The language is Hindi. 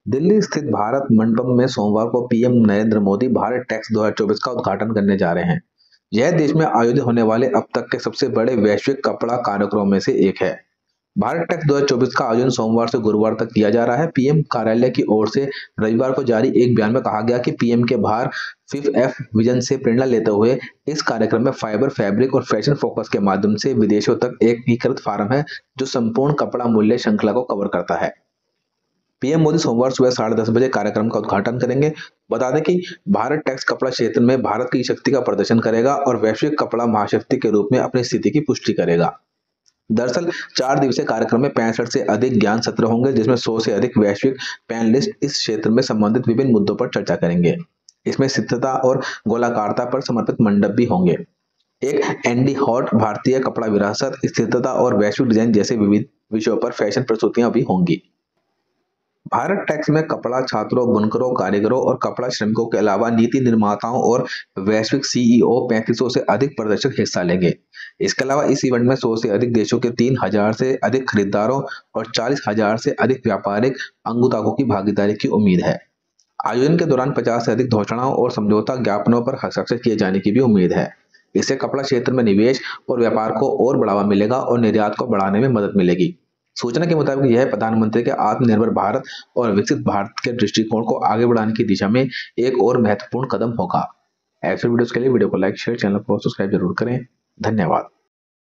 दिल्ली स्थित भारत मंडपम में सोमवार को पीएम नरेंद्र मोदी भारत टैक्स 2024 का उद्घाटन करने जा रहे हैं। यह देश में आयोजित होने वाले अब तक के सबसे बड़े वैश्विक कपड़ा कार्यक्रमों में से एक है। भारत टैक्स 2024 का आयोजन सोमवार से गुरुवार तक किया जा रहा है। पीएम कार्यालय की ओर से रविवार को जारी एक बयान में कहा गया कि पीएम के बाहर 5F विजन से प्रेरणा लेते हुए इस कार्यक्रम में फाइबर, फैब्रिक और फैशन फोकस के माध्यम से विदेशों तक एक एकीकृत फार्म है जो संपूर्ण कपड़ा मूल्य श्रृंखला को कवर करता है। पीएम मोदी सोमवार सुबह 10:30 बजे कार्यक्रम का उद्घाटन करेंगे। बता दें कि भारत टैक्स कपड़ा क्षेत्र में भारत की शक्ति का प्रदर्शन करेगा और वैश्विक कपड़ा महाशक्ति के रूप में अपनी स्थिति की पुष्टि करेगा। दरअसल 4 दिवसीय कार्यक्रम में 65 से अधिक ज्ञान सत्र होंगे, जिसमें 100 से अधिक वैश्विक पैनलिस्ट इस क्षेत्र में संबंधित विभिन्न मुद्दों पर चर्चा करेंगे। इसमें स्थिरता और गोलाकारता पर समर्पित मंडप भी होंगे। एक एंडी हॉट भारतीय कपड़ा विरासत, स्थिरता और वैश्विक डिजाइन जैसे विविध विषयों पर फैशन प्रस्तुतियां भी होंगी। भारत टैक्स में कपड़ा छात्रों, बुनकरों, कारीगरों और कपड़ा श्रमिकों के अलावा नीति निर्माताओं और वैश्विक सीईओ 3500 से अधिक प्रदर्शक हिस्सा लेंगे। इसके अलावा इस इवेंट में 100 से अधिक देशों के 3000 से अधिक खरीदारों और 40,000 से अधिक व्यापारिक अंगूठाकों की भागीदारी की उम्मीद है। आयोजन के दौरान 50 से अधिक घोषणाओं और समझौता ज्ञापनों पर हस्ताक्षर किए जाने की भी उम्मीद है। इससे कपड़ा क्षेत्र में निवेश और व्यापार को और बढ़ावा मिलेगा और निर्यात को बढ़ाने में मदद मिलेगी। सूचना के मुताबिक यह प्रधानमंत्री के आत्मनिर्भर भारत और विकसित भारत के दृष्टिकोण को आगे बढ़ाने की दिशा में एक और महत्वपूर्ण कदम होगा। ऐसे वीडियोस के लिए वीडियो को लाइक, शेयर, चैनल को सब्सक्राइब जरूर करें। धन्यवाद।